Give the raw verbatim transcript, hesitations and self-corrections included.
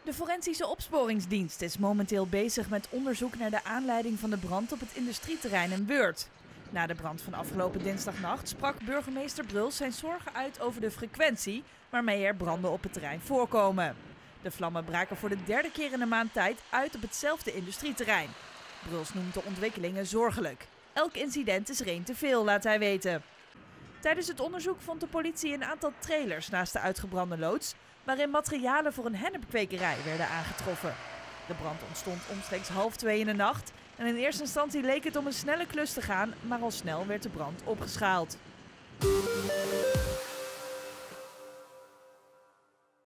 De Forensische Opsporingsdienst is momenteel bezig met onderzoek naar de aanleiding van de brand op het industrieterrein in Weurt. Na de brand van afgelopen dinsdagnacht sprak burgemeester Bruls zijn zorgen uit over de frequentie waarmee er branden op het terrein voorkomen. De vlammen braken voor de derde keer in een maand tijd uit op hetzelfde industrieterrein. Bruls noemt de ontwikkelingen zorgelijk. Elk incident is er één te veel, laat hij weten. Tijdens het onderzoek vond de politie een aantal trailers naast de uitgebrande loods, waarin materialen voor een hennepkwekerij werden aangetroffen. De brand ontstond omstreeks half twee in de nacht en in eerste instantie leek het om een snelle klus te gaan, maar al snel werd de brand opgeschaald.